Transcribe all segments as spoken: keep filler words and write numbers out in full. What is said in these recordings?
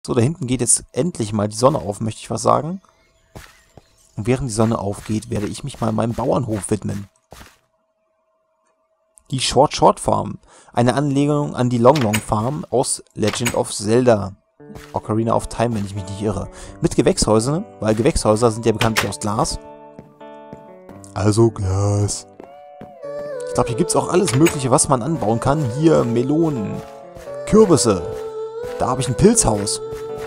So, da hinten geht jetzt endlich mal die Sonne auf, möchte ich was sagen. Und während die Sonne aufgeht, werde ich mich mal meinem Bauernhof widmen. Die Short Short Farm. Eine Anlehnung an die Long Long Farm aus Legend of Zelda. Ocarina of Time, wenn ich mich nicht irre. Mit Gewächshäusern, weil Gewächshäuser sind ja bekanntlich aus Glas. Also Glas. Ich glaube, hier gibt es auch alles Mögliche, was man anbauen kann. Hier Melonen, Kürbisse. Da habe ich ein Pilzhaus.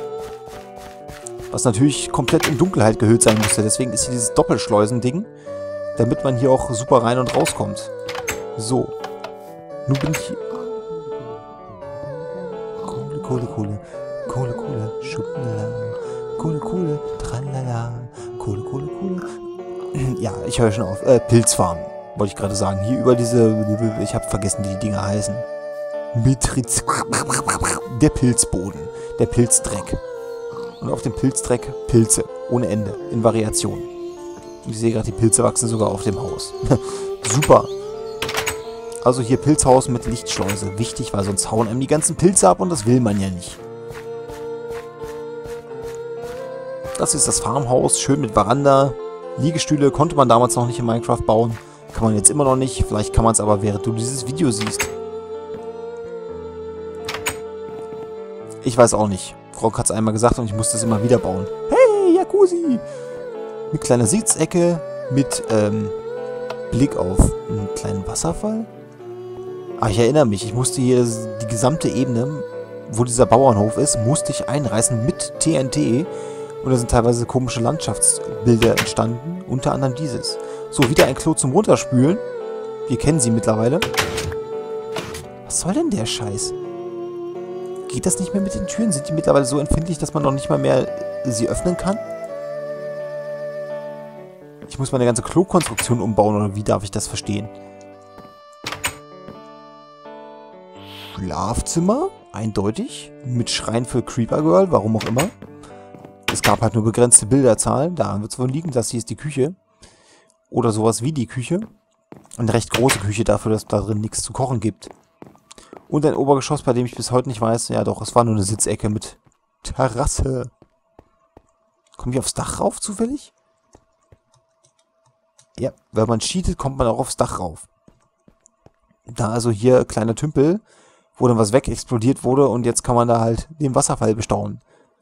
Was natürlich komplett in Dunkelheit gehüllt sein musste. Deswegen ist hier dieses Doppelschleusen-Ding. Damit man hier auch super rein und rauskommt. So. Nun bin ich hier. Kohle, Kohle, Kohle. Kohle, Kohle, Schubala. Kohle, Kohle, tralala. Kohle, Kohle, Kohle. Ja, ich höre schon auf. Äh, Pilzfarm. Wollte ich gerade sagen. Hier über diese... Ich habe vergessen, wie die Dinger heißen. Mitritz. Der Pilzboden. Der Pilzdreck. Und auf dem Pilzdreck Pilze. Ohne Ende. In Variationen. Und ich sehe gerade, die Pilze wachsen sogar auf dem Haus. Super. Also hier Pilzhaus mit Lichtschleuse. Wichtig, weil sonst hauen einem die ganzen Pilze ab und das will man ja nicht. Das ist das Farmhaus. Schön mit Veranda. Liegestühle konnte man damals noch nicht in Minecraft bauen. Kann man jetzt immer noch nicht. Vielleicht kann man es aber, während du dieses Video siehst. Ich weiß auch nicht. Frog hat es einmal gesagt und ich musste es immer wieder bauen. Hey, Jacuzzi! Eine kleine Sitzecke mit ähm, Blick auf einen kleinen Wasserfall. Ah, ich erinnere mich. Ich musste hier die gesamte Ebene, wo dieser Bauernhof ist, musste ich einreißen mit T N T. Und da sind teilweise komische Landschaftsbilder entstanden. Unter anderem dieses. So, wieder ein Klo zum Runterspülen. Wir kennen sie mittlerweile. Was soll denn der Scheiß? Geht das nicht mehr mit den Türen? Sind die mittlerweile so empfindlich, dass man noch nicht mal mehr sie öffnen kann? Ich muss meine ganze Klo-Konstruktion umbauen, oder wie darf ich das verstehen? Schlafzimmer? Eindeutig. Mit Schrein für Creeper Girl, warum auch immer. Es gab halt nur begrenzte Bilderzahlen. Da wird es wohl liegen, das hier ist die Küche. Oder sowas wie die Küche. Eine recht große Küche dafür, dass da drin nichts zu kochen gibt. Und ein Obergeschoss, bei dem ich bis heute nicht weiß. Ja doch, es war nur eine Sitzecke mit Terrasse. Komme ich aufs Dach rauf zufällig? Ja, wenn man cheatet, kommt man auch aufs Dach rauf. Da also hier kleiner Tümpel, wo dann was weg explodiert wurde und jetzt kann man da halt den Wasserfall bestaunen.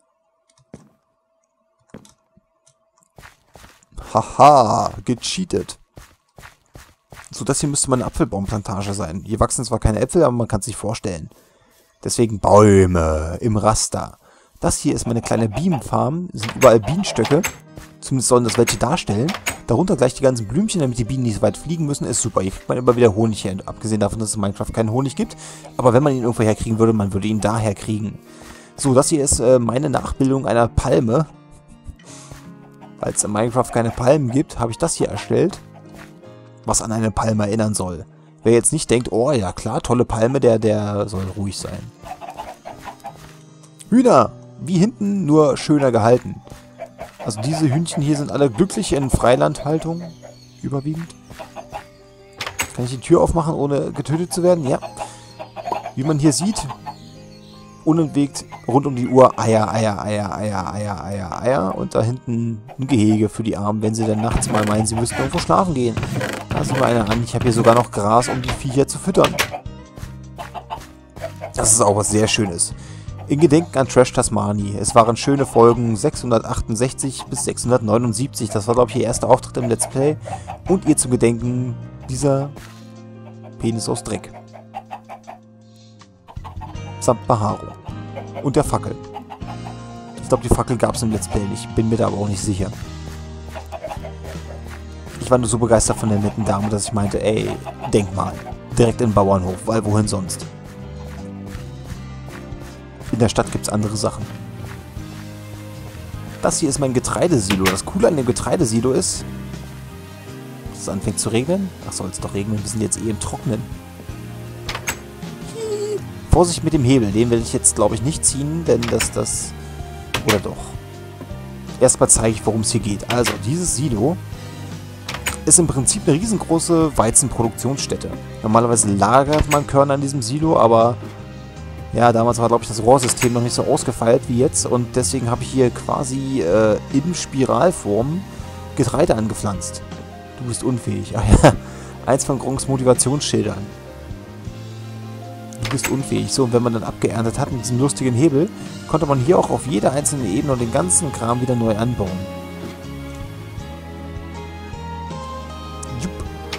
Haha, gecheatet. So, das hier müsste mal eine Apfelbaumplantage sein. Hier wachsen zwar keine Äpfel, aber man kann es sich vorstellen. Deswegen Bäume im Raster. Das hier ist meine kleine Bienenfarm. Es sind überall Bienenstöcke. Zumindest sollen das welche darstellen. Darunter gleich die ganzen Blümchen, damit die Bienen nicht so weit fliegen müssen. Ist super. Hier kriegt man immer wieder Honig her. Abgesehen davon, dass es in Minecraft keinen Honig gibt. Aber wenn man ihn irgendwo herkriegen würde, man würde ihn daher kriegen. So, das hier ist äh, meine Nachbildung einer Palme. Weil es in Minecraft keine Palmen gibt, habe ich das hier erstellt. Was an eine Palme erinnern soll. Wer jetzt nicht denkt, oh ja klar, tolle Palme, der, der soll ruhig sein. Hühner! Wie hinten, nur schöner gehalten. Also diese Hühnchen hier sind alle glücklich in Freilandhaltung. Überwiegend. Kann ich die Tür aufmachen, ohne getötet zu werden? Ja. Wie man hier sieht, unentwegt rund um die Uhr Eier, Eier, Eier, Eier, Eier, Eier, Eier. Und da hinten ein Gehege für die Armen, wenn sie dann nachts mal meinen, sie müssten irgendwo schlafen gehen. Da sieht mal einer an. Ich habe hier sogar noch Gras, um die Viecher zu füttern. Das ist auch was sehr Schönes. In Gedenken an Trash Tasmani. Es waren schöne Folgen sechshundertachtundsechzig bis sechshundertneunundsiebzig. Das war, glaube ich, ihr erster Auftritt im Let's Play. Und ihr zu gedenken dieser Penis aus Dreck. Samt Baharo. Und der Fackel. Ich glaube, die Fackel gab es im Let's Play nicht. Bin mir da aber auch nicht sicher. Ich war nur so begeistert von der netten Dame, dass ich meinte, ey, denk mal. Direkt in den Bauernhof, weil wohin sonst? In der Stadt gibt es andere Sachen. Das hier ist mein Getreidesilo. Das Coole an dem Getreidesilo ist, dass es anfängt zu regnen. Ach, soll es doch regnen. Wir sind jetzt eh im Trocknen. Hihi. Vorsicht mit dem Hebel. Den werde ich jetzt, glaube ich, nicht ziehen, denn das, das... Oder doch. Erstmal zeige ich, worum es hier geht. Also, dieses Silo ist im Prinzip eine riesengroße Weizenproduktionsstätte. Normalerweise lagert man Körner in diesem Silo, aber Ja, damals war, glaube ich, das Rohrsystem noch nicht so ausgefeilt wie jetzt und deswegen habe ich hier quasi äh, in Spiralform Getreide angepflanzt. Du bist unfähig. Ach ja, eins von Gronks Motivationsschildern. Du bist unfähig. So, und wenn man dann abgeerntet hat mit diesem lustigen Hebel, konnte man hier auch auf jeder einzelnen Ebene und den ganzen Kram wieder neu anbauen. Jupp.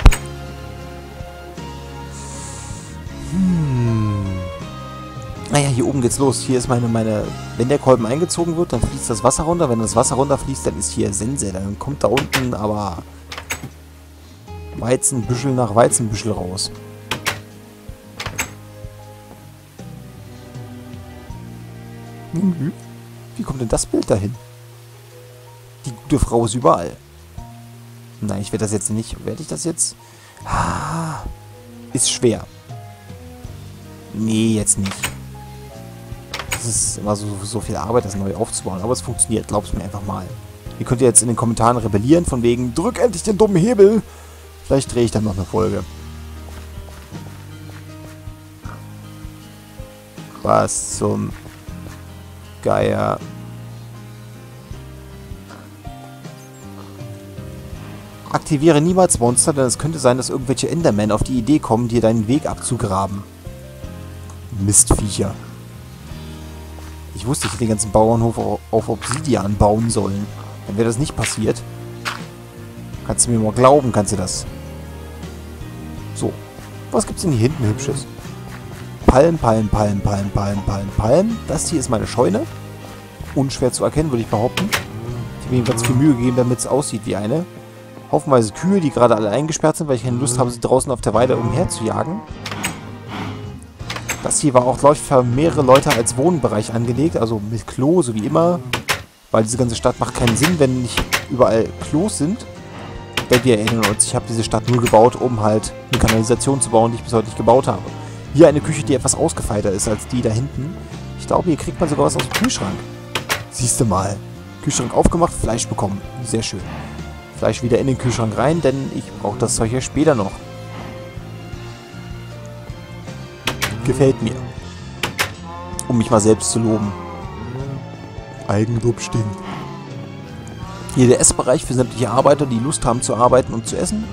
Hm. Naja, hier oben geht's los. Hier ist meine, meine... Wenn der Kolben eingezogen wird, dann fließt das Wasser runter. Wenn das Wasser runterfließt, dann ist hier Sense. Dann kommt da unten aber Weizenbüschel nach Weizenbüschel raus. Wie kommt denn das Bild dahin? Die gute Frau ist überall. Nein, ich werde das jetzt nicht. Werde ich das jetzt? Ah, ist schwer. Nee, jetzt nicht. Das ist immer so, so viel Arbeit, das neu aufzubauen. Aber es funktioniert, glaub's mir einfach mal. Ihr könnt jetzt in den Kommentaren rebellieren, von wegen, drück endlich den dummen Hebel. Vielleicht drehe ich dann noch eine Folge. Was zum Geier. Aktiviere niemals Monster, denn es könnte sein, dass irgendwelche Endermen auf die Idee kommen, dir deinen Weg abzugraben. Mistviecher. Ich wusste, ich hätte den ganzen Bauernhof auf Obsidian bauen sollen. Dann wäre das nicht passiert. Kannst du mir mal glauben, kannst du das. So. Was gibt's denn hier hinten Hübsches? Palm, Palm, Palm, Palm, Palm, Palm, Palm. Das hier ist meine Scheune. Unschwer zu erkennen, würde ich behaupten. Ich habe mir ganz viel Mühe gegeben, damit es aussieht wie eine. Haufenweise Kühe, die gerade alle eingesperrt sind, weil ich keine Lust habe, sie draußen auf der Weide umherzujagen. Das hier war auch, glaube ich, für mehrere Leute als Wohnbereich angelegt. Also mit Klo, so wie immer. Weil diese ganze Stadt macht keinen Sinn, wenn nicht überall Klos sind. Denn wir erinnern uns, ich habe diese Stadt nur gebaut, um halt eine Kanalisation zu bauen, die ich bis heute nicht gebaut habe. Hier eine Küche, die etwas ausgefeilter ist als die da hinten. Ich glaube, hier kriegt man sogar was aus dem Kühlschrank. Siehst du mal. Kühlschrank aufgemacht, Fleisch bekommen. Sehr schön. Fleisch wieder in den Kühlschrank rein, denn ich brauche das Zeug ja später noch. Gefällt mir. Um mich mal selbst zu loben. Eigenlob stinkt. Hier der Essbereich für sämtliche Arbeiter, die Lust haben zu arbeiten und zu essen.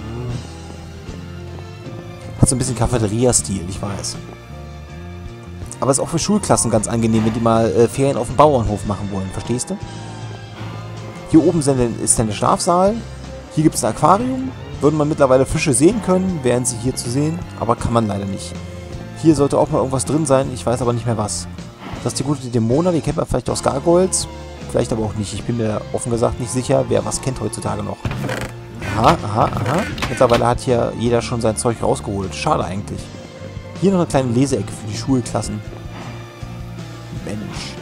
Hat so ein bisschen Cafeteria-Stil, ich weiß. Aber ist auch für Schulklassen ganz angenehm, wenn die mal äh, Ferien auf dem Bauernhof machen wollen, verstehst du? Hier oben sind, ist dann der Schlafsaal. Hier gibt es ein Aquarium. Würden man mittlerweile Fische sehen können, wären sie hier zu sehen. Aber kann man leider nicht. Hier sollte auch mal irgendwas drin sein, ich weiß aber nicht mehr was. Das ist die gute Dämona, die kennt man vielleicht aus Gargoyles. Vielleicht aber auch nicht. Ich bin mir offen gesagt nicht sicher, wer was kennt heutzutage noch. Aha, aha, aha. Mittlerweile hat hier jeder schon sein Zeug rausgeholt. Schade eigentlich. Hier noch eine kleine Leseecke für die Schulklassen. Mensch.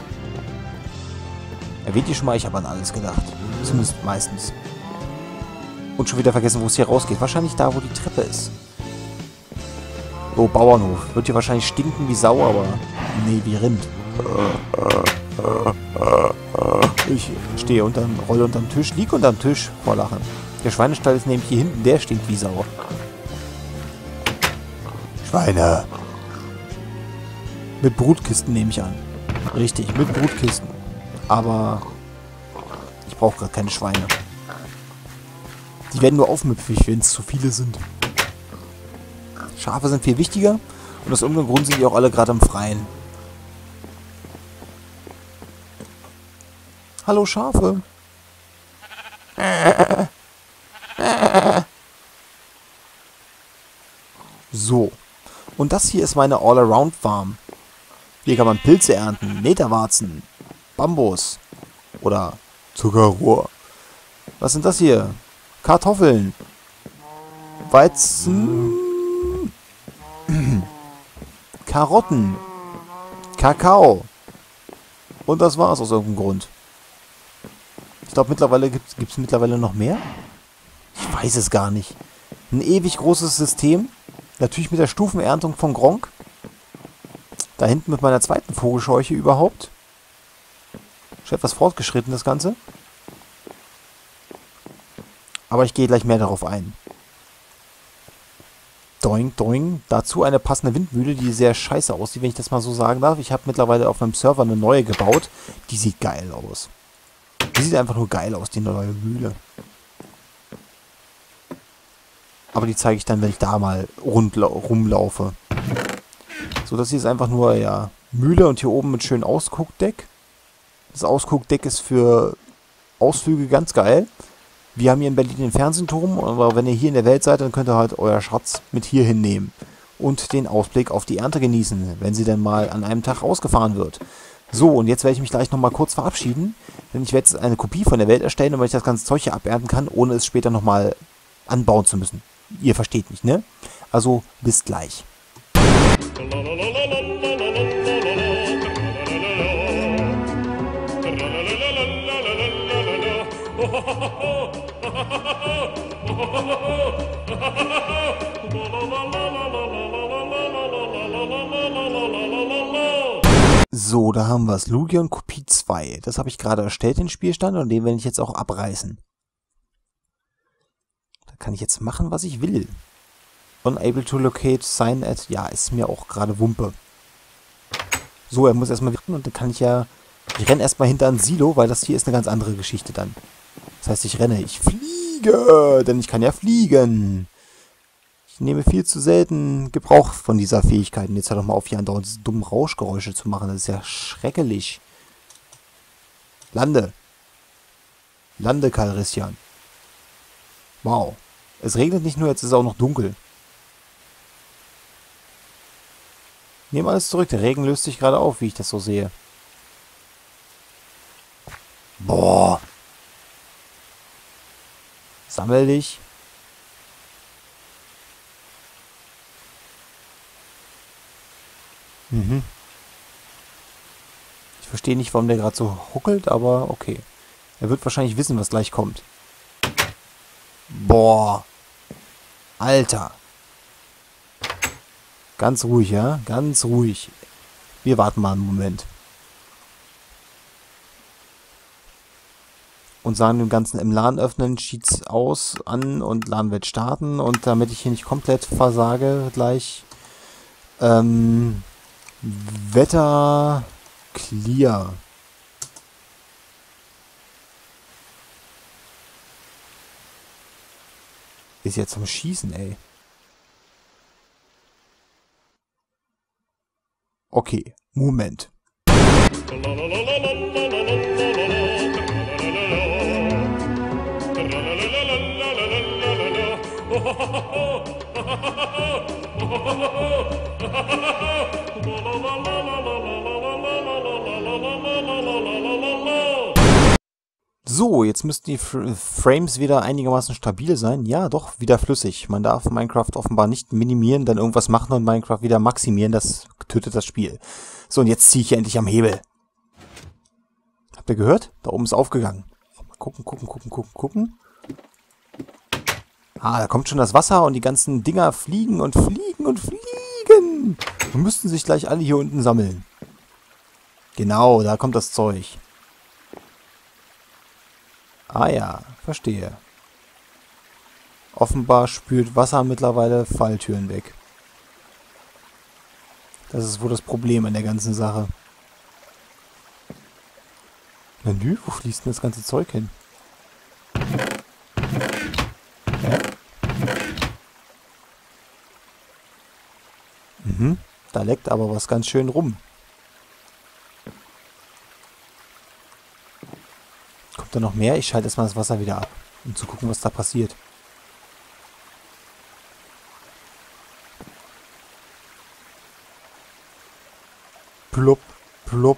Erwähnt ihr schon mal, ich habe an alles gedacht. Zumindest meistens. Und schon wieder vergessen, wo es hier rausgeht. Wahrscheinlich da, wo die Treppe ist. Oh, Bauernhof. Wird hier wahrscheinlich stinken wie Sau, aber... Nee, wie Rind. Ich stehe unterm, rolle unterm Tisch, liege unterm Tisch vor Lachen. Der Schweinestall ist nämlich hier hinten, der stinkt wie Sau. Schweine. Mit Brutkisten nehme ich an. Richtig, mit Brutkisten. Aber ich brauche gerade keine Schweine. Die werden nur aufmüpfig, wenn es zu viele sind. Schafe sind viel wichtiger und aus irgendeinem Grund sind die auch alle gerade im Freien. Hallo Schafe. So. Und das hier ist meine All-Around-Farm. Hier kann man Pilze ernten, Meterwarzen, Bambus oder Zuckerrohr. Was sind das hier? Kartoffeln. Weizen. Karotten. Kakao. Und das war's aus irgendeinem Grund. Ich glaube, mittlerweile gibt es mittlerweile noch mehr. Ich weiß es gar nicht. Ein ewig großes System. Natürlich mit der Stufenerntung von Gronk. Da hinten mit meiner zweiten Vogelscheuche überhaupt. Schon etwas fortgeschritten, das Ganze. Aber ich gehe gleich mehr darauf ein. Doing, doing. Dazu eine passende Windmühle, die sehr scheiße aussieht, wenn ich das mal so sagen darf. Ich habe mittlerweile auf meinem Server eine neue gebaut. Die sieht geil aus. Die sieht einfach nur geil aus, die neue Mühle. Aber die zeige ich dann, wenn ich da mal rund rumlaufe. So, das hier ist einfach nur, ja, Mühle und hier oben mit schönem Ausguckdeck. Das Ausguckdeck ist für Ausflüge ganz geil. Wir haben hier in Berlin den Fernsehturm, aber wenn ihr hier in der Welt seid, dann könnt ihr halt euer Schatz mit hier hinnehmen. Und den Ausblick auf die Ernte genießen, wenn sie denn mal an einem Tag ausgefahren wird. So, und jetzt werde ich mich gleich nochmal kurz verabschieden, denn ich werde jetzt eine Kopie von der Welt erstellen, damit ich das ganze Zeug hier abernten kann, ohne es später nochmal anbauen zu müssen. Ihr versteht mich, ne? Also, bis gleich. So, da haben wir es. Lugion Kopie zwei. Das habe ich gerade erstellt, den Spielstand, und den werde ich jetzt auch abreißen. Da kann ich jetzt machen, was ich will. Unable to locate sign at. Ja, ist mir auch gerade Wumpe. So, er muss erstmal wirken und dann kann ich ja... Ich renne erstmal hinter ein Silo, weil das hier ist eine ganz andere Geschichte dann. Das heißt, ich renne. Ich fliege, denn ich kann ja fliegen. Ich nehme viel zu selten Gebrauch von dieser Fähigkeit. Und jetzt hör doch mal auf, hier andauernd diese dummen Rauschgeräusche zu machen. Das ist ja schrecklich. Lande. Lande, Calrissian. Wow. Es regnet nicht nur, jetzt ist es auch noch dunkel. Nehme alles zurück. Der Regen löst sich gerade auf, wie ich das so sehe. Boah. Sammel dich. Mhm. Ich verstehe nicht, warum der gerade so huckelt, aber okay. Er wird wahrscheinlich wissen, was gleich kommt. Boah. Alter. Ganz ruhig, ja? Ganz ruhig. Wir warten mal einen Moment. Und sagen dem Ganzen im LAN öffnen, Cheats aus, an und LAN wird starten. Und damit ich hier nicht komplett versage, gleich ähm, Wetter clear. Ist jetzt zum Schießen, ey. Okay, Moment. So, jetzt müssten die Frames wieder einigermaßen stabil sein. Ja, doch, wieder flüssig. Man darf Minecraft offenbar nicht minimieren, dann irgendwas machen und Minecraft wieder maximieren. Das tötet das Spiel. So, und jetzt ziehe ich hier endlich am Hebel. Habt ihr gehört? Da oben ist aufgegangen. Mal gucken, gucken, gucken, gucken, gucken. Ah, da kommt schon das Wasser und die ganzen Dinger fliegen und fliegen und fliegen. Und müssten sich gleich alle hier unten sammeln. Genau, da kommt das Zeug. Ah ja, verstehe. Offenbar spült Wasser mittlerweile Falltüren weg. Das ist wohl das Problem an der ganzen Sache. Menü, wo fließt denn das ganze Zeug hin? Hä? Mhm, da leckt aber was ganz schön rum. Kommt da noch mehr? Ich schalte erstmal das Wasser wieder ab, um zu gucken, was da passiert. Plopp, plopp.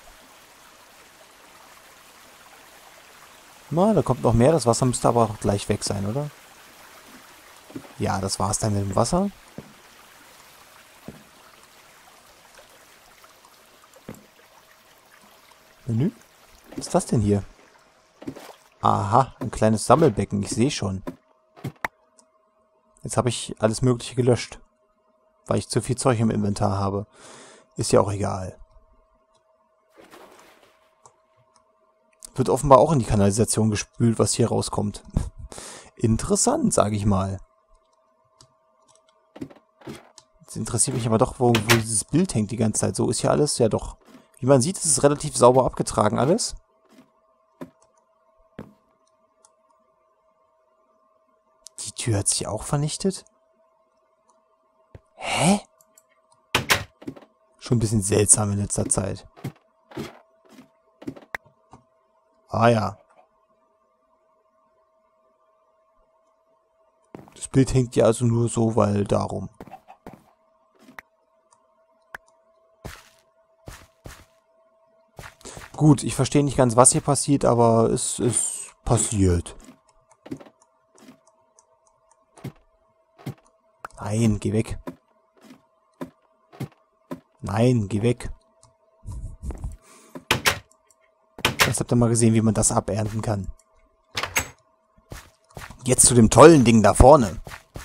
Na, da kommt noch mehr. Das Wasser müsste aber auch gleich weg sein, oder? Ja, das war's dann mit dem Wasser. Menü? Was ist das denn hier? Aha, ein kleines Sammelbecken. Ich sehe schon. Jetzt habe ich alles Mögliche gelöscht. Weil ich zu viel Zeug im Inventar habe. Ist ja auch egal. Wird offenbar auch in die Kanalisation gespült, was hier rauskommt. Interessant, sage ich mal. Jetzt interessiert mich aber doch, wo, wo dieses Bild hängt die ganze Zeit. So ist hier alles, ja doch. Wie man sieht, ist es relativ sauber abgetragen alles. Die Tür hat sich auch vernichtet. Hä? Schon ein bisschen seltsam in letzter Zeit. Ah ja. Das Bild hängt ja also nur so, weil darum. Gut, ich verstehe nicht ganz, was hier passiert, aber es ist passiert. Nein, geh weg. Nein, geh weg. Jetzt habt ihr mal gesehen, wie man das abernten kann. Jetzt zu dem tollen Ding da vorne.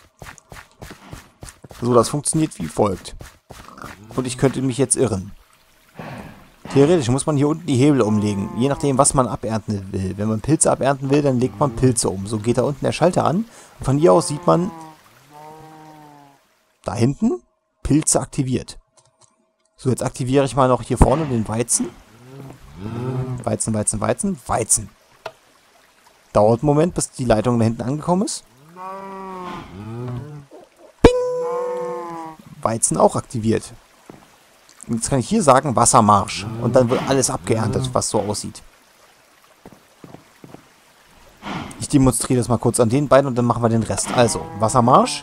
So, das funktioniert wie folgt. Und ich könnte mich jetzt irren. Theoretisch muss man hier unten die Hebel umlegen, je nachdem, was man abernten will. Wenn man Pilze abernten will, dann legt man Pilze um. So geht da unten der Schalter an. Und von hier aus sieht man da hinten Pilze aktiviert. So, jetzt aktiviere ich mal noch hier vorne den Weizen. Weizen, Weizen, Weizen, Weizen. Dauert einen Moment, bis die Leitung da hinten angekommen ist. Bing! Weizen auch aktiviert. Und jetzt kann ich hier sagen, Wassermarsch. Und dann wird alles abgeerntet, was so aussieht. Ich demonstriere das mal kurz an den beiden und dann machen wir den Rest. Also, Wassermarsch.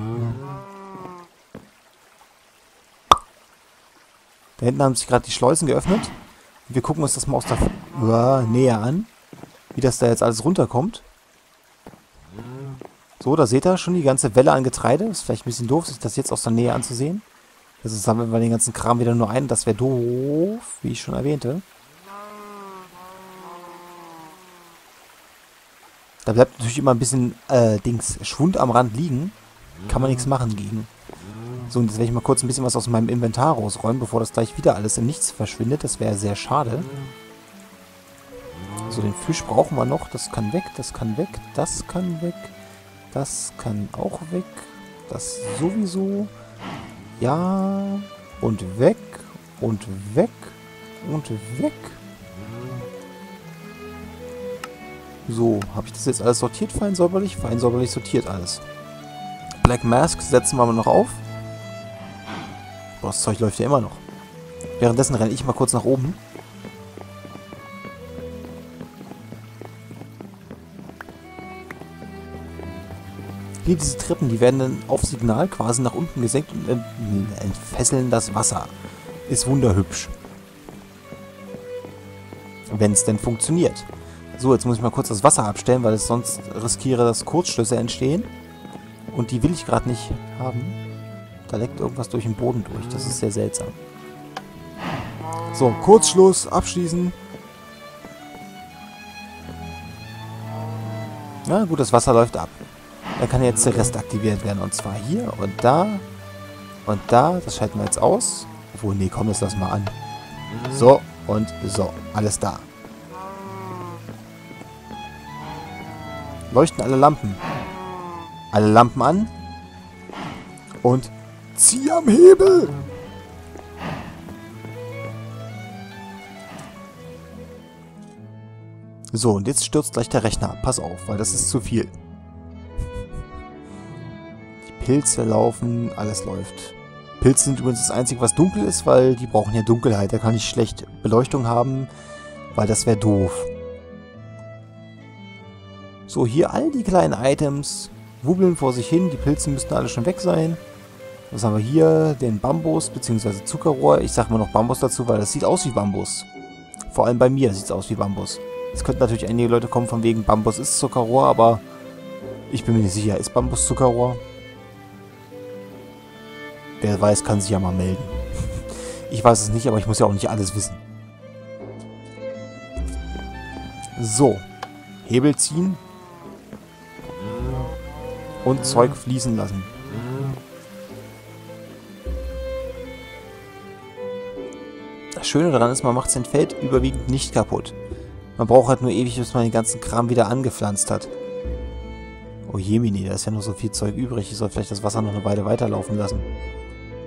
Da hinten haben sich gerade die Schleusen geöffnet. Wir gucken uns das mal aus der uh, Nähe an. Wie das da jetzt alles runterkommt. So, da seht ihr schon die ganze Welle an Getreide. Ist vielleicht ein bisschen doof, sich das jetzt aus der Nähe anzusehen. Also sammeln wir den ganzen Kram wieder nur ein. Das wäre doof, wie ich schon erwähnte. Da bleibt natürlich immer ein bisschen äh, Dings, Schwund am Rand liegen. Kann man nichts machen gegen. So, und jetzt werde ich mal kurz ein bisschen was aus meinem Inventar rausräumen, bevor das gleich wieder alles in nichts verschwindet. Das wäre sehr schade. So, den Fisch brauchen wir noch. Das kann weg, das kann weg, das kann weg. Das kann auch weg. Das sowieso. Ja. Und weg. Und weg. Und weg. So, habe ich das jetzt alles sortiert? Fein säuberlich? Fein säuberlich sortiert alles. Black Mask setzen wir mal noch auf. Boah, das Zeug läuft ja immer noch. Währenddessen renne ich mal kurz nach oben. Hier diese Treppen, die werden dann auf Signal quasi nach unten gesenkt und entfesseln das Wasser. Ist wunderhübsch. Wenn es denn funktioniert. So, jetzt muss ich mal kurz das Wasser abstellen, weil es sonst riskiere, dass Kurzschlüsse entstehen. Und die will ich gerade nicht haben. Da leckt irgendwas durch den Boden durch. Das ist sehr seltsam. So, Kurzschluss, abschließen. Na gut, das Wasser läuft ab. Dann kann jetzt der Rest aktiviert werden. Und zwar hier und da und da. Das schalten wir jetzt aus. Obwohl, nee, komm, das lassen wir an. So und so. Alles da. Leuchten alle Lampen. Alle Lampen an. Und zieh am Hebel. So, und jetzt stürzt gleich der Rechner ab. Pass auf, weil das ist zu viel. Die Pilze laufen, alles läuft. Pilze sind übrigens das Einzige, was dunkel ist, weil die brauchen ja Dunkelheit. Da kann ich schlecht Beleuchtung haben, weil das wäre doof. So, hier all die kleinen Items wubbeln vor sich hin. Die Pilze müssten alle schon weg sein. Was haben wir hier? Den Bambus bzw. Zuckerrohr. Ich sage mal noch Bambus dazu, weil das sieht aus wie Bambus. Vor allem bei mir sieht es aus wie Bambus. Es könnten natürlich einige Leute kommen von wegen Bambus ist Zuckerrohr, aber ich bin mir nicht sicher, ist Bambus Zuckerrohr? Wer weiß, kann sich ja mal melden. Ich weiß es nicht, aber ich muss ja auch nicht alles wissen. So. Hebel ziehen. Und Zeug fließen lassen. Das Schöne daran ist, man macht sein Feld überwiegend nicht kaputt. Man braucht halt nur ewig, bis man den ganzen Kram wieder angepflanzt hat. Oh Jemini, da ist ja noch so viel Zeug übrig. Ich soll vielleicht das Wasser noch eine Weile weiterlaufen lassen.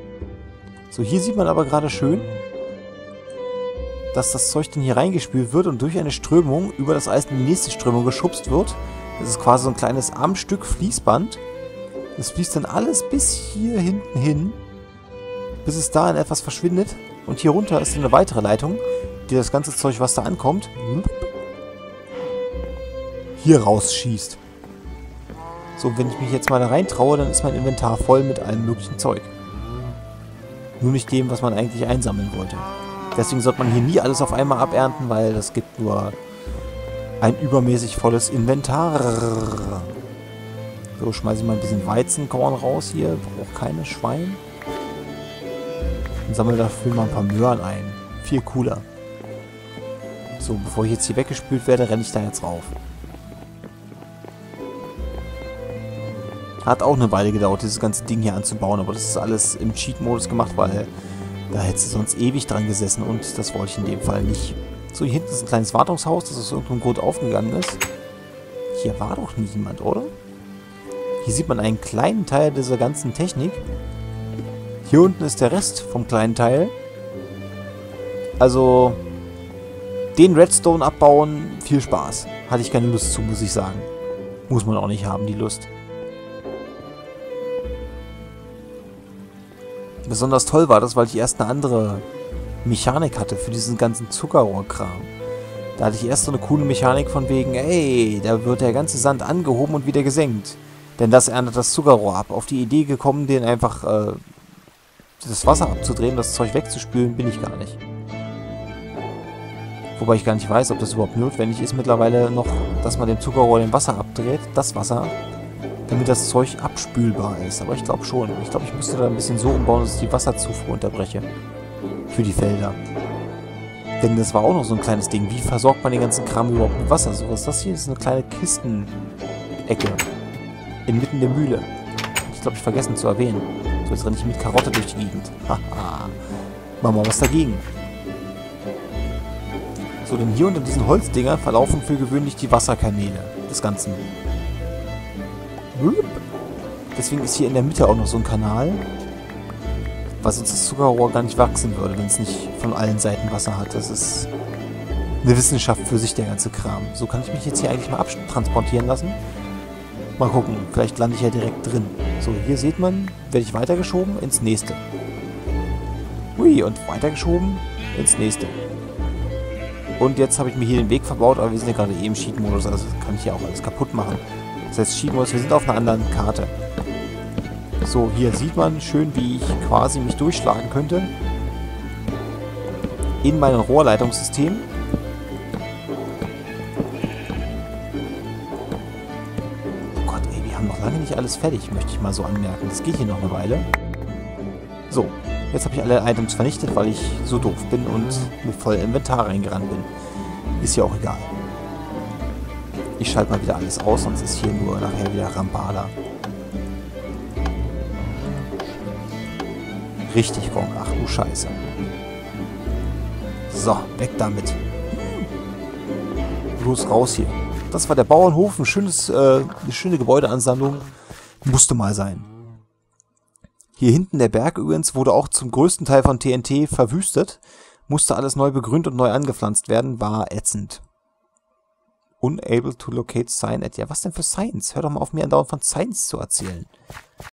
So, hier sieht man aber gerade schön, dass das Zeug dann hier reingespült wird und durch eine Strömung über das Eis in die nächste Strömung geschubst wird. Das ist quasi so ein kleines Armstück Fließband. Das fließt dann alles bis hier hinten hin, bis es da in etwas verschwindet. Und hier runter ist eine weitere Leitung, die das ganze Zeug, was da ankommt, hier rausschießt. So, wenn ich mich jetzt mal da rein traue, dann ist mein Inventar voll mit allem möglichen Zeug. Nur nicht dem, was man eigentlich einsammeln wollte. Deswegen sollte man hier nie alles auf einmal abernten, weil das gibt nur ein übermäßig volles Inventar. So, schmeiße ich mal ein bisschen Weizenkorn raus hier. Braucht keine Schwein. Und sammle dafür mal ein paar Möhren ein. Viel cooler. So, bevor ich jetzt hier weggespült werde, renne ich da jetzt rauf. Hat auch eine Weile gedauert, dieses ganze Ding hier anzubauen, aber das ist alles im Cheat-Modus gemacht, weil da hättest du sonst ewig dran gesessen und das wollte ich in dem Fall nicht. So, hier hinten ist ein kleines Wartungshaus, das aus irgendeinem Grund aufgegangen ist. Hier war doch niemand, oder? Hier sieht man einen kleinen Teil dieser ganzen Technik. Hier unten ist der Rest vom kleinen Teil. Also, den Redstone abbauen, viel Spaß. Hatte ich keine Lust zu, muss ich sagen. Muss man auch nicht haben, die Lust. Besonders toll war das, weil ich erst eine andere Mechanik hatte für diesen ganzen Zuckerrohrkram. Da hatte ich erst so eine coole Mechanik von wegen, ey, da wird der ganze Sand angehoben und wieder gesenkt. Denn das erntet das Zuckerrohr ab. Auf die Idee gekommen, den einfach äh, das Wasser abzudrehen, das Zeug wegzuspülen, bin ich gar nicht. Wobei ich gar nicht weiß, ob das überhaupt notwendig ist mittlerweile noch, dass man dem Zuckerrohr den Wasser abdreht, das Wasser, damit das Zeug abspülbar ist. Aber ich glaube schon. Ich glaube, ich müsste da ein bisschen so umbauen, dass ich die Wasserzufuhr unterbreche. Für die Felder. Denn das war auch noch so ein kleines Ding. Wie versorgt man den ganzen Kram überhaupt mit Wasser? So, was ist das hier? Das ist eine kleine Kistenecke. Inmitten der Mühle. Ich glaube, ich vergessen zu erwähnen. So, jetzt renne ich mit Karotte durch die Gegend. Haha. Machen wir was dagegen. So, denn hier unter diesen Holzdingern verlaufen für gewöhnlich die Wasserkanäle des Ganzen. Deswegen ist hier in der Mitte auch noch so ein Kanal, weil sonst das Zuckerrohr gar nicht wachsen würde, wenn es nicht von allen Seiten Wasser hat. Das ist eine Wissenschaft für sich, der ganze Kram. So, kann ich mich jetzt hier eigentlich mal abtransportieren lassen? Mal gucken, vielleicht lande ich ja direkt drin. So, hier sieht man, werde ich weitergeschoben ins nächste. Hui, und weitergeschoben ins nächste. Und jetzt habe ich mir hier den Weg verbaut, aber wir sind ja gerade eh im Cheat-Modus, also kann ich hier auch alles kaputt machen. Das heißt, Cheat-Modus, wir sind auf einer anderen Karte. So, hier sieht man schön, wie ich quasi mich durchschlagen könnte. In meinem Rohrleitungssystem. Oh Gott, ey, wir haben noch lange nicht alles fertig, möchte ich mal so anmerken. Das geht hier noch eine Weile. So, jetzt habe ich alle Items vernichtet, weil ich so doof bin und mit vollem Inventar reingerannt bin. Ist ja auch egal. Ich schalte mal wieder alles aus, sonst ist hier nur nachher wieder Rambala. Richtig, Gong. Ach du Scheiße. So, weg damit. Los, raus hier. Das war der Bauernhof. Ein schönes, äh, eine schöne Gebäudeansammlung. Musste mal sein. Hier hinten der Berg übrigens wurde auch zum größten Teil von T N T verwüstet. Musste alles neu begrünt und neu angepflanzt werden. War ätzend. Unable to locate sign at... Ja, was denn für Signs? Hör doch mal auf, mir andauernd von Signs zu erzählen.